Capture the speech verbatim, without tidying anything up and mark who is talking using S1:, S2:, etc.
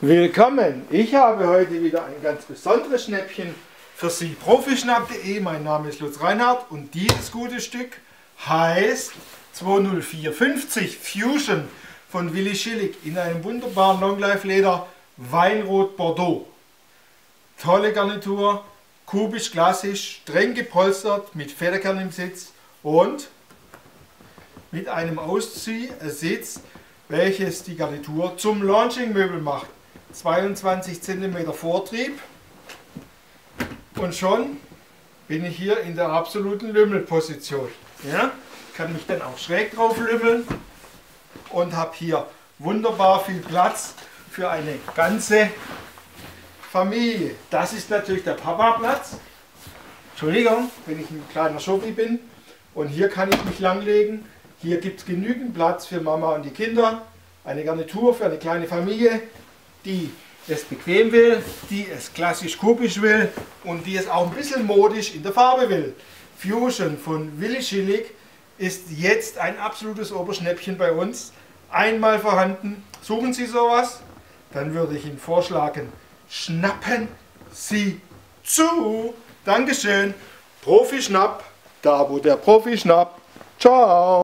S1: Willkommen! Ich habe heute wieder ein ganz besonderes Schnäppchen für Sie. Profischnapp punkt de, mein Name ist Lutz Reinhardt und dieses gute Stück heißt zweihundertvier fünfzig Fusion von Willi Schillig in einem wunderbaren Longlife Leder Weinrot Bordeaux. Tolle Garnitur, kubisch klassisch, streng gepolstert mit Federkern im Sitz und mit einem Ausziehsitz, welches die Garnitur zum Launching-Möbel macht. zweiundzwanzig Zentimeter Vortrieb und schon bin ich hier in der absoluten Lümmelposition. Ja? Kann mich dann auch schräg drauf lümmeln und habe hier wunderbar viel Platz für eine ganze Familie. Das ist natürlich der Papa-Platz. Entschuldigung, wenn ich ein kleiner Schofi bin. Und hier kann ich mich langlegen. Hier gibt es genügend Platz für Mama und die Kinder. Eine Garnitur für eine kleine Familie, die es bequem will, die es klassisch kubisch will und die es auch ein bisschen modisch in der Farbe will. Fusion von Willi Schillig ist jetzt ein absolutes Oberschnäppchen bei uns. Einmal vorhanden. Suchen Sie sowas? Dann würde ich Ihnen vorschlagen, schnappen Sie zu. Dankeschön. Profi Schnapp, da wo der Profi schnappt. Ciao.